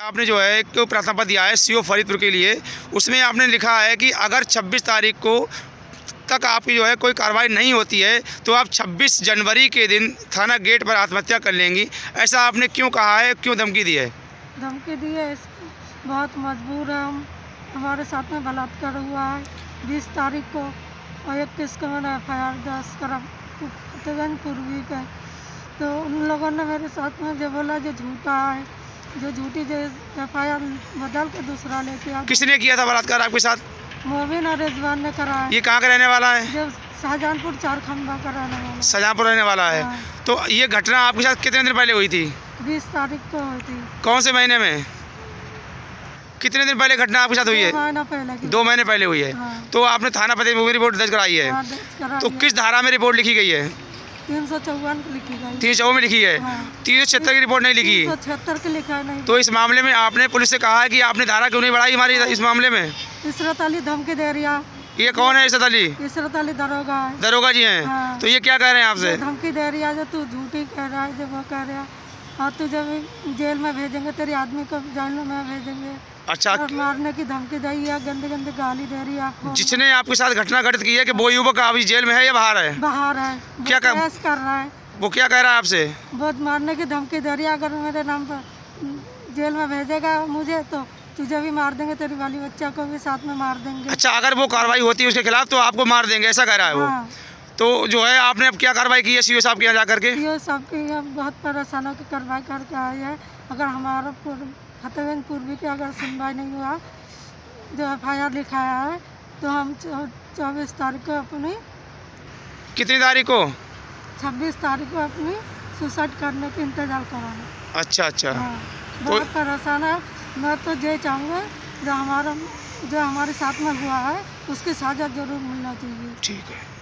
आपने जो है एक प्रार्थना पत्र दिया है सीओ फरीदपुर के लिए, उसमें आपने लिखा है कि अगर 26 तारीख को तक आपकी जो है कोई कार्रवाई नहीं होती है तो आप 26 जनवरी के दिन थाना गेट पर आत्महत्या कर लेंगी। ऐसा आपने क्यों कहा है, क्यों धमकी दी है? धमकी दी है, बहुत मजबूर है हम। हमारे साथ में बलात्कार हुआ है 20 तारीख को और 21 को मैंने FIR दर्ज करा फतेहगंज पूर्वी पे। तो उन लोगों ने मेरे साथ में जो बोला जो झूठा है, जो झूठी जो FIR बदल के दूसरा लेके आ। किसने किया था बलात्कार आपके साथ? मोबिन और रिजवान ने करा है। ये कहाँ का रहने वाला है? जब शाहजहांपुर 4 खंबा का रहने वाला। शाहजहांपुर रहने वाला है। हाँ। तो ये घटना आपके साथ कितने दिन पहले हुई थी? 20 तारीख को हुई थी। कौन से महीने में? कितने दिन पहले घटना आपके साथ हुई है? 2 महीना पहले की। 2 महीने पहले हुई है। हाँ। तो आपने थाना पते में रिपोर्ट दर्ज कराई है? हाँ, दर्ज कराई तो है। किस धारा में रिपोर्ट लिखी गई है? 354 की लिखी गई। 354 में लिखी है। हाँ। 376 की रिपोर्ट नहीं लिखी? 376 की लिखा है नहीं। तो इस मामले में आपने पुलिस से कहा है कि आपने धारा क्यों नहीं बढ़ाई हमारी इस मामले में? इसरत अली धमकी दे रही है। ये कौन है इशरत अली? इसरत अली दरोगा है। दरोगा जी हैं। हाँ। तो ये क्या कह रहे हैं आपसे? धमकी दे रही है, जो तू झूठी कह रहा है, जो वो कह रहा है, और तुझे भी जेल में भेजेंगे, तेरी आदमी को जेल में भेजेंगे। अच्छा, और मारने की धमकी दी है, गंदी गंदी गाली दे रही है आपको। जिसने आपके साथ घटना घटित की है कि वो युवक अभी जेल में है या बाहर है? बाहर है। क्या कर रहा है? वो क्या कह रहा है आपसे? बहुत मारने की धमकी दे रही है, अगर मेरे नाम पर जेल में भेजेगा मुझे तो तुझे भी मार देंगे, तेरी वाली बच्चा को भी साथ में मार देंगे। अच्छा, अगर वो कार्रवाई होती है उसके खिलाफ तो आपको मार देंगे, ऐसा कह रहा है वो? हाँ। तो जो है आपने अब क्या कार्रवाई की है सीओ साहब के यहाँ जाकर के? सीओ साहब की बहुत परेशानों की कार्रवाई करके आई है। अगर हमारा फतेहगंज पूर्वी की अगर सुनवाई नहीं हुआ, जो FIR लिखाया है, तो हम 24 तारीख को अपनी कितनी तारीख को? 26 तारीख को अपनी सुसाइड करने की इंतजार करा है। अच्छा अच्छा। हाँ, बहुत परेशान है। मैं तो ये चाहूँगा जो हमारे साथ में हुआ है उसकी सजा जरूर मिलना चाहिए। ठीक है।